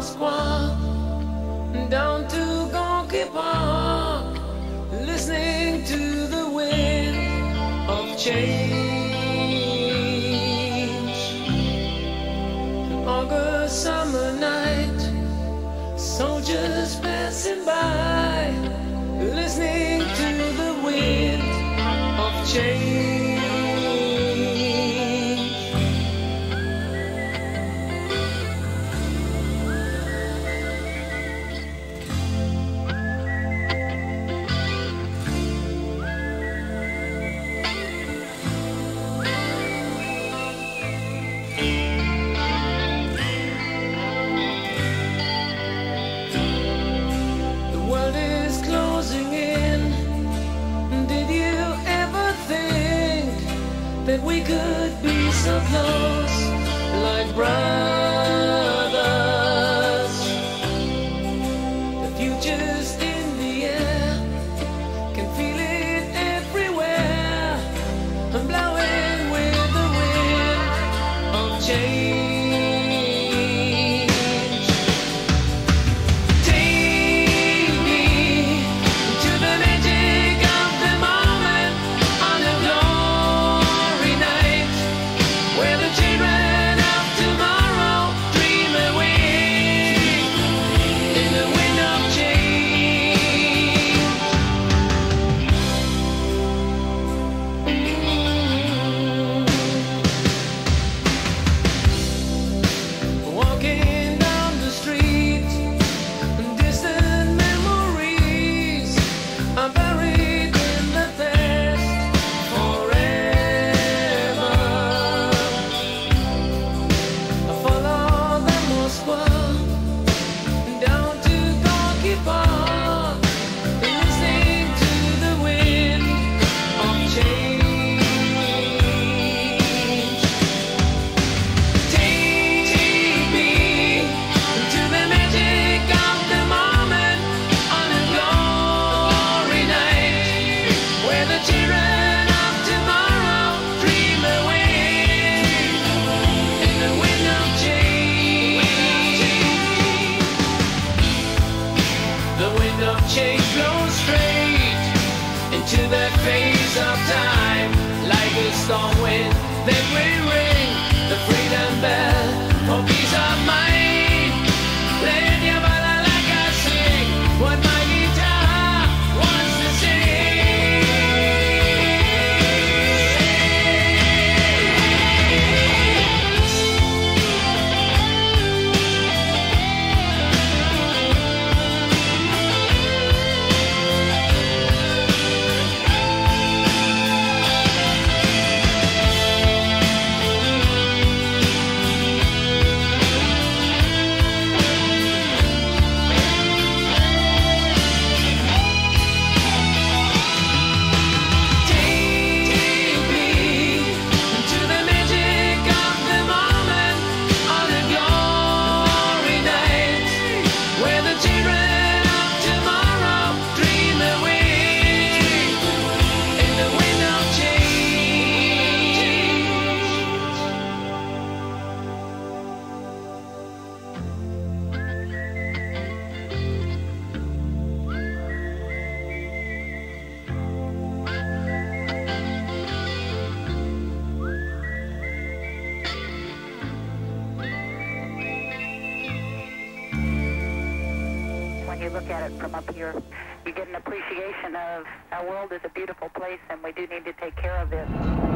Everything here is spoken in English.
Moskva, down to Gorky Park, listening to the wind of change. An August summer night, soldiers passing by, listening to the wind of change. That we could be so close, like brothers. The future's in the air, can feel it everywhere. I'm blowing with the wind of change. Take me to the magic of the moment on a glory night, where the children of tomorrow dream away in the wind of change. Walking down the street, distant memories are buried in the past forever. I follow the Moskva down to Gorky Park, listening to the wind of change. Take me to the magic of the moment on a glory night, where the children of tomorrow dream away in the wind of change. The wind of change blows straight into that phase of time, like a storm wind that will ring the freedom bell for peace of mind. Let your balalaika sing what my guitar wants to When you look at it from up here, you get an appreciation of our world is a beautiful place, and we do need to take care of it.